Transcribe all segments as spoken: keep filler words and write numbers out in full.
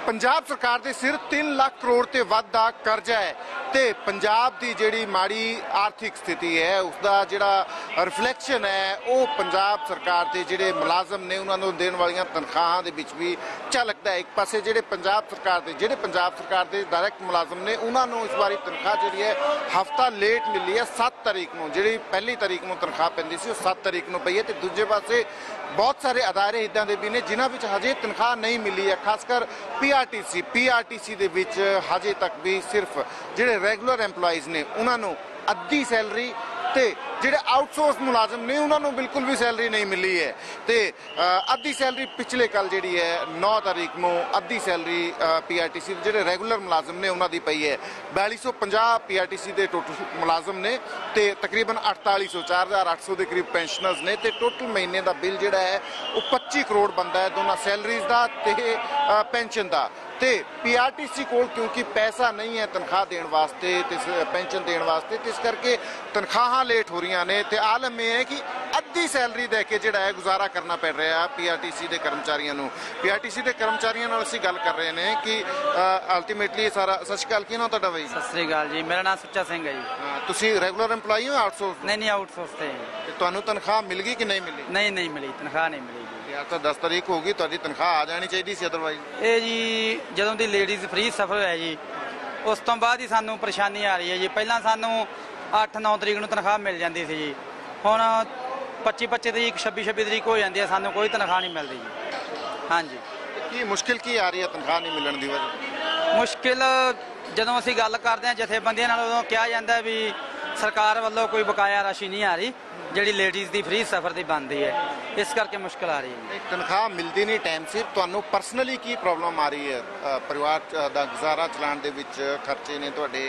पंजाब सरकार के सिर तीन लाख करोड़ ते वध दा कर्जा है ते पंजाब की जिहड़ी माड़ी आर्थिक स्थिति है उसका जिहड़ा रिफ्लैक्शन है वो पंजाब सरकार के जिहड़े मुलाजम ने उन्होंने देने वाली तनख्वाहां दे विच भी झलकदा है। एक पासे जिहड़े पंजाब सरकार के जिहड़े पंजाब सरकार के डायरैक्ट मुलाजम ने उन्होंने इस बारी तनख्वाह जिहड़ी है हफ्ता लेट मिली है। सत्त तारीख को जिहड़ी पहली तारीख को तनख्वाह पैंदी सी सत्त तारीख को पई है। तो दूजे पासे बहुत सारे अदारे इदां दे भी ने जिन्हां विच हजे तनख्वाह नहीं मिली है। खासकर P R T C P R T C दे विच हजे तक भी सिर्फ जिहड़े रेगुलर एम्पलॉइज ने उन्होंने अद्धी सैलरी ते जिहड़े आउटसोर्स मुलाजम ने उन्होंने बिल्कुल भी सैलरी नहीं मिली है। तो अद्धी सैलरी पिछले कल जिहड़ी है नौ तारीख को अद्धी salary P R T C जिहड़े रेगुलर मुलाजम ने उन्होंने पई है। बयाली सौ पंजाह पी आर टी सी के टोटल मुलाजम ने तो तकरीबन अड़ताली सौ चार हज़ार अठ सौ के करीब पेंशनर्स ने तो टोटल महीने का बिल जिहड़ा है वो पच्ची करोड़ बनता है दोनों सैलरीज का ते पेंशन का। तो पी आर टी सी कोल क्योंकि पैसा नहीं है तनख्वाह देने वास्ते ते पेंशन देने वास्ते तो इस करके तनख्वाहां लेट हो रही ने। तो आलम यह है कि अद्धी सैलरी दे के जिहड़ा है गुजारा करना पड़ रहा है पी आर टी सी के कर्मचारियों को। पी आर टी सी के कर्मचारियों नाल असीं गल कर रहे हैं कि अल्टीमेटली सारा सत श्री अकाल की ना तुहाडा भाई? सत श्री अकाल जी, मेरा नाम सुच्चा सिंह है जी। तुसीं रेगुलर एम्पलॉई हो आउटसोर्स? नहीं नहीं आउटसोर्स ते। तुहानूं तनख्वाह मिल गई कि नहीं मिली? नहीं नहीं मिली, तनख्वाह नहीं मिली यार। तो दस तारीख होगी तुहाडी तनख्वाह आ जानी चाहिए सी अदरवाइज। ये जी जदों दी लेडीज़ फ्री सफर है जी उस तो बाद ही सानू परेशानी आ रही है जी। पहला सानू अठ नौ तरीक नूं तनख्वाह मिल जाती सी जी, हुण पच्ची पच्ची तरीक छब्बी छब्बी तरीक हो जाती है, सानू कोई तनख्वाह नहीं मिलती जी। हाँ जी। की मुश्किल की आ रही है तनख्वाह नहीं मिलने की वजह? मुश्किल जदों असीं गल करदे हां जथेबंदियां नाल उदों कहा जांदा भी सरकार वालों कोई बकाया राशि नहीं आ रही जिहड़ी लेडीज़ की फ्री सफर की बनती है, इस करके मुश्किल आ रही है। तनख्वाह मिलती नहीं टाइम सिर, तुहानूं परसनली की प्रॉब्लम आ रही है? परिवार का गुजारा चलाने दे विच खर्चे ने तुहाडे?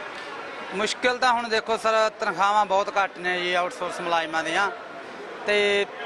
मुश्किल तो हुण देखो सर तनख्वाहां बहुत घट ने जी आउटसोर्स मुलाजमां दियां। ते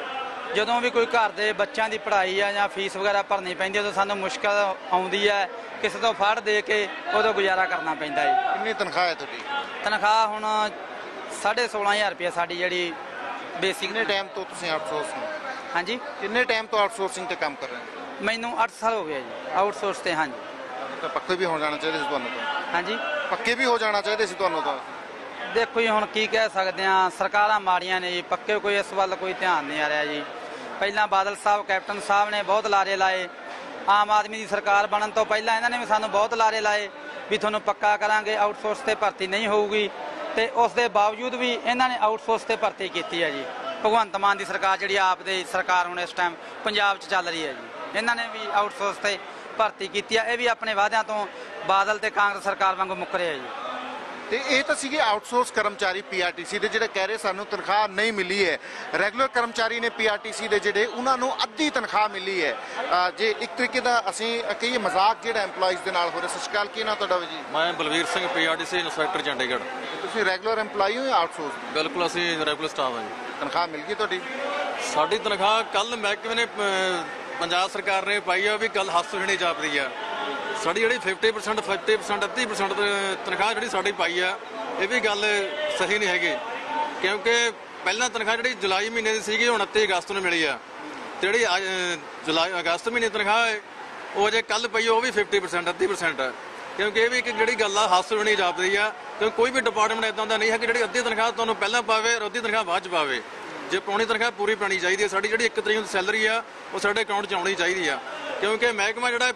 जदों भी कोई घर के बच्चों की पढ़ाई है या फीस वगैरह भरनी पैंदी है तो सानूं मुश्किल आउंदी है, किसी तो फड़ दे के उदों गुजारा करना पैंदा है। कितनी तनख्वाह है तुहाडी? तनख्वाह हुण साढ़े सोलह हज़ार रुपया साड़ी जिहड़ी बेसिक। कितने टाइम तो तुसीं आउटसोर्स? हाँ जी। कितने टाइम तो आउटसोर्सिंग ते काम कर रहे हैं? मैनू अठ साल हो गया जी आउटसोर्स ते। हाँ जी। तो पक्के भी हो जाना चाहिए तुहानूं तो? हाँ जी पक्के भी हो जाना चाहिए सी तुहानूं तो? देखो जी हुण की कह सकते हैं, सरकारां माड़ियां ने जी, पक्के कोई इस वल कोई ध्यान नहीं आ रहा जी। पहला बादल साहब कैप्टन साहब ने बहुत लारे लाए, आम आदमी की सरकार बनने तो पहला इन्होंने भी सानू बहुत लारे लाए भी तुहानूं पक्का करांगे, आउटसोर्स ते भर्ती नहीं होऊगी। तो उस दे बावजूद भी इन्होंने आउटसोर्स ते भर्ती की है जी। भगवंत मान की सरकार जी आप दी सरकार हुण इस टाइम पंजाब च चल रही है जी, इन्होंने भी आउटसोर्स ते भर्ती की है। ये भी अपने वादियां तो बादल ते कांग्रेस सरकार वांगू मुक्करे है जी। तो ये तो सीगे आउटसोर्स कर्मचारी पी आर टी सी के जिहड़े कह रहे सानू तनख्वाह नहीं मिली है। रेगुलर कर्मचारी ने पी आर टी सी के जिहड़े उन्होंने अद्धी तनख्वाह मिली है। जे एक तरीके का असीं कहिए मजाक जिहड़ा एम्पलॉइज के नाल हो रहा। सत श्री अकाल की ना तुहाडा जी? मैं Balvir Singh P R T C inspector Chandigarh. तुसीं रेगुलर एम्पलॉई हो या आउटसोर्स? बिल्कुल असीं रेगुलर स्टाफ हैं जी। तनख्वाह मिल गई तुहाडी? साडी तनख्वाह कल महकमे ने पंजाब सरकार ने पाई है भी कल हੱਸ होनी जापदी है। साड़ी जी फिफ्टी परसेंट फिफ्टी परसेंट अद्धी परसेंट तनख्वाह जी साड़ी पाई है, ये भी गल सही नहीं हैगी क्योंकि पहला तनख्वाह जी जुलाई महीने की सी उनती अगस्त में मिली है। तो जी जुलाई अगस्त महीने तनख्वाह है वो अजे कल पई है वो भी फिफ्टी परसेंट अद्धी परसेंट है। क्योंकि ये भी एक जी गल हੱਸ होनी जापदी है क्योंकि कोई भी डिपार्टमेंट इदां दा नहीं है कि जी अद्धी तनख्वाह तुहानूं पहलां पावे और अद्धी तनख्वाह बाद च पावे। जे पाउणी तनख्वाह पूरी पैनी चाहिए। साड़ी जी एक तरीक सैलरी आ वो साडे अकाउंट च आउणी चाहिए क्योंकि महकमा जिहड़ा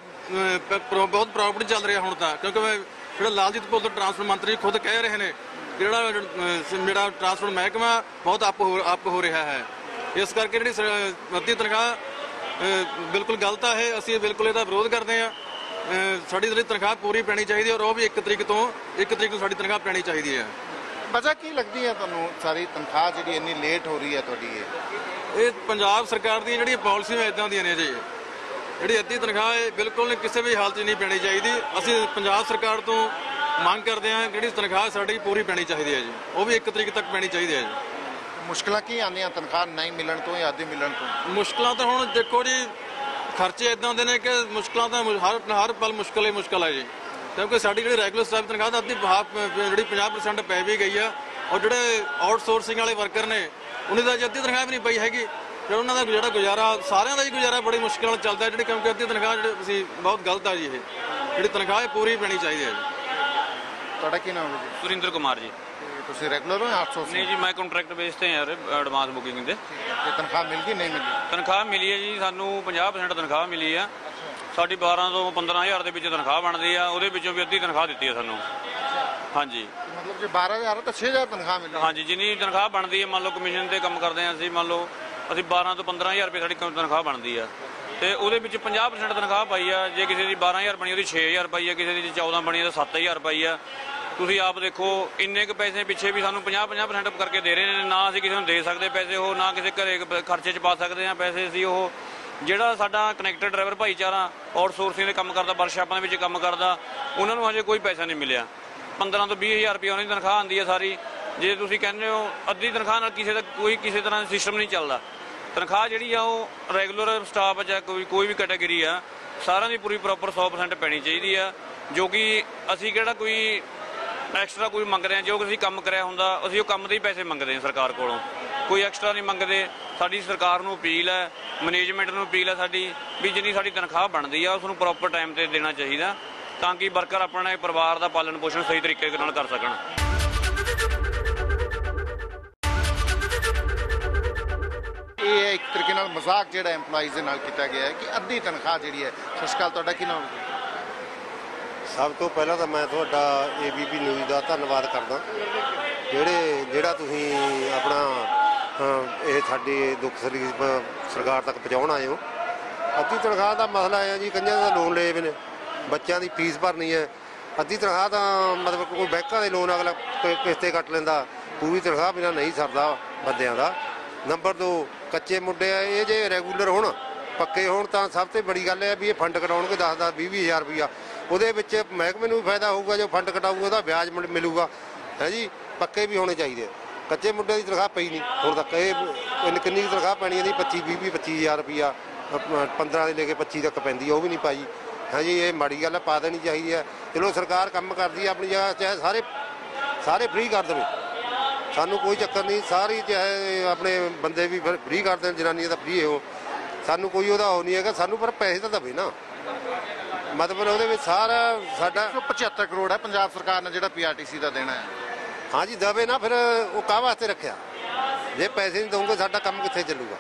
बहुत प्रॉपर्टी चल रहा हूँ तो क्योंकि जो लालजीत भुल्लर ट्रांसपोर्ट मंत्री खुद कह रहे हैं कि जो ट्रांसपोर्ट महकमा बहुत अप हो अप हो रहा है। इस करके जी अद्धी तनख्वाह बिल्कुल गलत है, असीं बिल्कुल इसका विरोध करते हैं। साड़ी जी तनख्वाह पूरी पैनी चाहिए और वह भी एक तरीक तो एक तरीक साड़ी तनख्वाह पैनी चाहिए है। वजह की लगती है तुहानूं सारी तनख्वाह जी इन्नी लेट हो रही है तुहाडी? ये पंजाब सरकार दी जिहड़ी पॉलिसियां इदां दियां ने जी, जी अद्धी तनख्वाह बिल्कुल किसी भी हालत नहीं पैनी चाहिए। असीं पंजाब सरकार तो मांग करते हैं कि तनख्वाह साड़ी पूरी पैनी चाहिए है जी, वो भी एक तरीक तक पैनी चाहिए है जी। मुश्किल की आंदियां तनख्वाह नहीं मिलने तो या अद्धी मिलने तो? मुश्किल तो हुण देखो जी खर्चे इदां दे ने कि मुश्किल तो हर हर पल मुश्किल ही मुश्किल है जी क्योंकि साड़ी जी रेगुलर स्टाफ तनख्वाह तो अद्धी हाफ जी पचास परसेंट पै भी गई है और जोड़े आउटसोर्सिंग वाले वर्कर ने उन्हें तो अद्धी तनख्वाह भी नहीं पई हैगी। ਫਿਰ ਉਹਨਾਂ ਦਾ ਜਿਹੜਾ ਗੁਜ਼ਾਰਾ ਸਾਰਿਆਂ ਦਾ ਹੀ ਗੁਜ਼ਾਰਾ ਬੜੀ ਮੁਸ਼ਕਿਲ ਨਾਲ ਚੱਲਦਾ ਜਿਹੜੀ, ਕਿਉਂਕਿ ਅੱਧੀ ਤਨਖਾਹ ਜਿਹੜੀ ਅਸੀਂ ਬਹੁਤ ਗਲਤ ਆ ਜੀ। ਇਹ ਜਿਹੜੀ ਤਨਖਾਹ ਇਹ ਪੂਰੀ ਪੈਣੀ ਚਾਹੀਦੀ ਹੈ ਜੀ। ਤੁਹਾਡਾ ਕੀ ਨਾਮ ਹੈ ਜੀ? ਸੁਰਿੰਦਰ ਕੁਮਾਰ ਜੀ। ਤੁਸੀਂ ਰੈਗੂਲਰ ਹੋ ਅੱਠ ਸੌ? ਨਹੀਂ ਜੀ, ਮੈਂ ਕੰਟਰੈਕਟ ਬੇਸ ਤੇ ਯਾਰ ਐਡਵਾਂਸ ਬੁਕਿੰਗ ਦੇ। ਤੇ ਤਨਖਾਹ ਮਿਲ ਗਈ ਨਹੀਂ ਮਿਲੀ? ਤਨਖਾਹ ਮਿਲੀ ਹੈ ਜੀ, ਸਾਨੂੰ ਪੰਜਾਹ ਪਰਸੈਂਟ ਤਨਖਾਹ ਮਿਲੀ ਆ। ਸਾਡੀ ਬਾਰਾਂ ਤੋਂ ਪੰਦਰਾਂ ਹਜ਼ਾਰ ਦੇ ਵਿੱਚ ਤਨਖਾਹ ਬਣਦੀ ਆ, ਉਹਦੇ ਵਿੱਚੋਂ ਵੀ ਅੱਧੀ ਤਨਖਾਹ ਦਿੱਤੀ ਆ ਸਾਨੂੰ। ਹਾਂਜੀ, ਮਤਲਬ ਜੇ ਬਾਰਾਂ ਹਜ਼ਾਰ ਤਾਂ ਛੇ ਹਜ਼ਾਰ ਤਨਖਾਹ ਮਿਲੀ? ਹਾਂਜੀ, ਜਿੰਨੀ ਤਨਖਾਹ ਬਣਦੀ ਹੈ, ਮੰਨ ਲਓ ਕਮਿਸ਼ਨ ਤੇ ਕੰਮ ਕਰਦੇ ਹਾਂ ਅਸੀਂ, ਮੰਨ ਲਓ ਅਸੀਂ ਬਾਰਾਂ ਤੋਂ ਪੰਦਰਾਂ ਹਜ਼ਾਰ ਰੁਪਏ ਸਾਡੀ ਤਨਖਾਹ ਬਣਦੀ ਆ, ਤੇ ਉਹਦੇ ਵਿੱਚ ਪੰਜਾਹ ਪਰਸੈਂਟ ਤਨਖਾਹ ਪਾਈ ਆ। ਜੇ ਕਿਸੇ ਦੀ ਬਾਰਾਂ ਹਜ਼ਾਰ ਬਣੀ ਉਹਦੀ ਛੇ ਹਜ਼ਾਰ ਪਾਈ ਆ, ਕਿਸੇ ਦੀ ਚੌਦਾਂ ਬਣੀ ਤਾਂ ਸੱਤ ਹਜ਼ਾਰ ਪਾਈ ਆ। ਤੁਸੀਂ ਆਪ ਦੇਖੋ ਇੰਨੇ ਕੁ ਪੈਸੇ ਪਿੱਛੇ ਵੀ ਸਾਨੂੰ ਪੰਜਾਹ ਪੰਜਾਹ ਪਰਸੈਂਟ ਕਰਕੇ ਦੇ ਰਹੇ ਨੇ। ਨਾ ਅਸੀਂ ਕਿਸੇ ਨੂੰ ਦੇ ਸਕਦੇ ਪੈਸੇ, ਉਹ ਨਾ ਕਿਸੇ ਘਰੇ ਖਰਚੇ 'ਚ ਪਾ ਸਕਦੇ ਹਾਂ ਪੈਸੇ ਅਸੀਂ। ਉਹ ਜਿਹੜਾ ਸਾਡਾ ਕਨੈਕਟਰ ਡਰਾਈਵਰ ਭਾਈਚਾਰਾ ਆਊਟਸੋਰਸਿੰਗ ਦੇ ਕੰਮ ਕਰਦਾ, ਵਰਕਸ਼ਾਪਾਂ ਦੇ ਵਿੱਚ ਕੰਮ ਕਰਦਾ, ਉਹਨਾਂ ਨੂੰ ਹਜੇ ਕੋਈ ਪੈਸਾ ਨਹੀਂ ਮਿਲਿਆ। ਪੰਦਰਾਂ ਤੋਂ ਵੀਹ ਹਜ਼ਾਰ ਰੁਪਏ ਉਹਨਾਂ ਦੀ ਤਨਖਾਹ ਆਉਂਦੀ ਹੈ ਸਾਰੀ। ਜੇ ਤੁਸੀਂ ਕਹਿੰਦੇ ਹੋ ਅੱਧੀ ਤਨਖਾਹ ਨਾਲ ਕਿਸੇ ਦਾ ਕੋਈ ਕਿਸੇ ਤਰ੍ਹਾਂ ਦਾ ਸਿਸਟਮ ਨਹੀਂ ਚੱਲਦਾ। ਤਨਖਾਹ ਜਿਹੜੀ ਆ ਉਹ ਰੈਗੂਲਰ ਸਟਾਫ ਜਾਂ ਕੋਈ ਕੋਈ ਵੀ ਕੈਟਾਗਰੀ ਆ, ਸਾਰਿਆਂ ਦੀ ਪੂਰੀ ਪ੍ਰੋਪਰ ਸੌ ਪਰਸੈਂਟ ਪੈਣੀ ਚਾਹੀਦੀ ਆ। ਜੋ ਕਿ ਅਸੀਂ ਕਿਹੜਾ ਕੋਈ ਐਕਸਟਰਾ ਕੋਈ ਮੰਗ ਰਹੇ ਹਾਂ। ਜੋ ਅਸੀਂ ਕੰਮ ਕਰਿਆ ਹੁੰਦਾ ਅਸੀਂ ਉਹ ਕੰਮ ਦੇ ਹੀ ਪੈਸੇ ਮੰਗਦੇ ਹਾਂ ਸਰਕਾਰ ਕੋਲੋਂ, ਕੋਈ ਐਕਸਟਰਾ ਨਹੀਂ ਮੰਗਦੇ। ਸਾਡੀ ਸਰਕਾਰ ਨੂੰ ਅਪੀਲ ਹੈ, ਮੈਨੇਜਮੈਂਟ ਨੂੰ ਅਪੀਲ ਹੈ ਸਾਡੀ, ਵੀ ਜਿੰਨੀ ਸਾਡੀ ਤਨਖਾਹ ਬਣਦੀ ਆ ਉਸ ਨੂੰ ਪ੍ਰੋਪਰ ਟਾਈਮ ਤੇ ਦੇਣਾ ਚਾਹੀਦਾ, ਤਾਂ ਕਿ ਵਰਕਰ ਆਪਣੇ ਪਰਿਵਾਰ ਦਾ ਪਾਲਣ ਪੋਸ਼ਣ ਸਹੀ ਤਰੀਕੇ ਨਾਲ ਕਰ ਸਕਣ। ਇਹ ਇੱਕ ਤਰੀਕੇ ਨਾਲ ਮਜ਼ਾਕ ਜਿਹੜਾ ਐਮਪਲਾਈਜ਼ ਦੇ ਨਾਲ ਕੀਤਾ ਗਿਆ ਹੈ ਕਿ ਅੱਧੀ ਤਨਖਾਹ ਜਿਹੜੀ ਹੈ। ਸਤਿ ਸ਼੍ਰੀ ਅਕਾਲ, ਤੁਹਾਡਾ ਕੀ ਨਾਮ ਹੈ? ਸਭ ਤੋਂ ਪਹਿਲਾਂ ਤਾਂ ਮੈਂ ਤੁਹਾਡਾ ਏ ਬੀ ਪੀ ਨਿਊਜ਼ ਦਾ ਧੰਨਵਾਦ ਕਰਦਾ, ਜਿਹੜੇ ਜਿਹੜਾ ਤੁਸੀਂ ਆਪਣਾ ਇਹ ਸਾਡੀ ਦੁੱਖ ਤਕਲੀਫ ਸਰਕਾਰ ਤੱਕ ਪਹੁੰਚਾਉਣ ਆਏ ਹੋ। ਅੱਧੀ ਤਨਖਾਹ ਦਾ ਮਸਲਾ ਹੈ ਜੀ, ਕਈਆਂ ਦਾ ਲੋਨ ਲਏ ਵੇ ਨੇ, ਬੱਚਿਆਂ ਦੀ ਫੀਸ ਭਰਨੀ ਹੈ। ਅੱਧੀ ਤਨਖਾਹ ਤਾਂ ਮਤਲਬ ਕੋਈ ਬੈਂਕਾਂ ਦੇ ਲੋਨ ਅਗਲਾ ਕਿਸ਼ਤੇ ਕੱਟ ਲੈਂਦਾ, ਪੂਰੀ ਤਨਖਾਹ ਬਿਨਾਂ ਨਹੀਂ ਸਰਦਾ ਬੰਦਿਆਂ ਦਾ। ਨੰਬਰ ਦੋ, ਕੱਚੇ ਮੁੰਡੇ ਆ, ਇਹ ਜੇ ਰੈਗੂਲਰ ਹੋਣ, ਪੱਕੇ ਹੋਣ ਤਾਂ ਸਭ ਤੋਂ ਬੜੀ ਗੱਲ ਹੈ ਵੀ ਇਹ ਫੰਡ ਕਟਾਉਣਗੇ ਦਸ ਦਸ ਵੀਹ ਵੀਹ ਹਜ਼ਾਰ ਰੁਪਈਆ। ਉਹਦੇ ਵਿੱਚ ਮਹਿਕਮੇ ਨੂੰ ਵੀ ਫਾਇਦਾ ਹੋਊਗਾ, ਜੋ ਫੰਡ ਕਟਾਊਗਾ ਉਹਦਾ ਵਿਆਜ ਮਿਲੂਗਾ ਹੈ ਜੀ। ਪੱਕੇ ਵੀ ਹੋਣੇ ਚਾਹੀਦੇ। ਕੱਚੇ ਮੁੰਡੇ ਦੀ ਤਨਖਾਹ ਪਈ ਨਹੀਂ ਹੁਣ ਤੱਕ। ਇਹ ਕਿੰਨੀ ਤਨਖਾਹ ਪੈਣੀ ਇਹਦੀ? ਪੱਚੀ ਵੀਹ ਵੀਹ ਪੱਚੀ ਹਜ਼ਾਰ ਰੁਪਈਆ, ਪੰਦਰਾਂ ਦੇ ਲੈ ਕੇ ਪੱਚੀ ਤੱਕ ਪੈਂਦੀ, ਉਹ ਵੀ ਨਹੀਂ ਪਾਈ ਹੈ ਜੀ। ਇਹ ਮਾੜੀ ਗੱਲ ਹੈ, ਪਾ ਦੇਣੀ ਚਾਹੀਦੀ ਹੈ। ਚਲੋ ਸਰਕਾਰ ਕੰਮ ਕਰਦੀ ਹੈ ਆਪਣੀ ਜਗ੍ਹਾ, ਚਾਹੇ ਸਾਰੇ ਸਾਰੇ ਫ੍ਰੀ ਕਰ ਦੇਵੇ, ਸਾਨੂੰ ਕੋਈ ਚੱਕਰ ਨਹੀਂ। ਸਾਰੀ ਚਾਹੇ ਆਪਣੇ ਬੰਦੇ ਵੀ ਫ੍ਰੀ ਕਰ ਦੇਣ, ਜਨਾਨੀਆਂ ਦਾ ਫ੍ਰੀ ਹੋ, ਸਾਨੂੰ ਕੋਈ ਉਹਦਾ ਉਹ ਨਹੀਂ ਹੈਗਾ। ਸਾਨੂੰ ਪਰ ਪੈਸੇ ਤਾਂ ਦੇਵੇ ਨਾ, ਮਤਲਬ ਉਹਦੇ ਵਿੱਚ ਸਾਰਾ ਸਾਡਾ ਪਚੱਤਰ ਕਰੋੜ ਹੈ ਪੰਜਾਬ ਸਰਕਾਰ ਨੇ ਜਿਹੜਾ ਪੀ ਆਰ ਟੀ ਸੀ ਦਾ ਦੇਣਾ ਹੈ। ਹਾਂਜੀ ਦੇਵੇ ਨਾ, ਫਿਰ ਉਹ ਕਾਹ ਵਾਸਤੇ ਰੱਖਿਆ? ਜੇ ਪੈਸੇ ਨਹੀਂ ਦਊਂਗੇ ਸਾਡਾ ਕੰਮ ਕਿੱਥੇ ਚੱਲੂਗਾ?